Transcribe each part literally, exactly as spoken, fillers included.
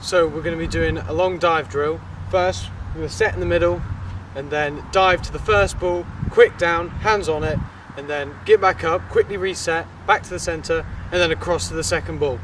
So we're going to be doing a long dive drill. First, we're going to set in the middle and then dive to the first ball, quick down, hands on it, and then get back up, quickly reset, back to the centre, and then across to the second ball.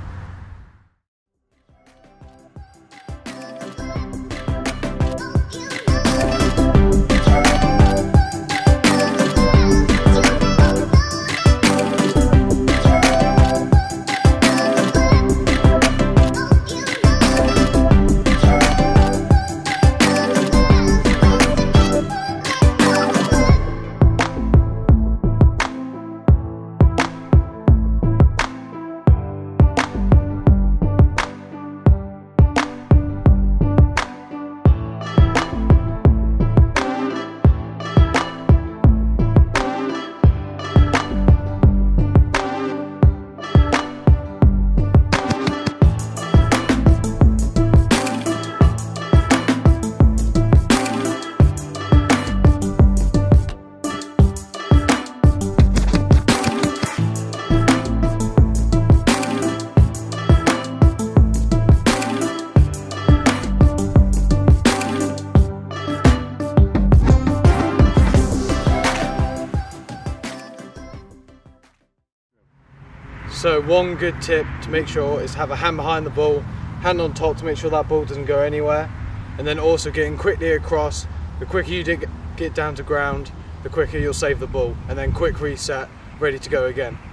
So one good tip to make sure is have a hand behind the ball, hand on top to make sure that ball doesn't go anywhere, and then also getting quickly across. The quicker you get down to ground, the quicker you'll save the ball, and then quick reset, ready to go again.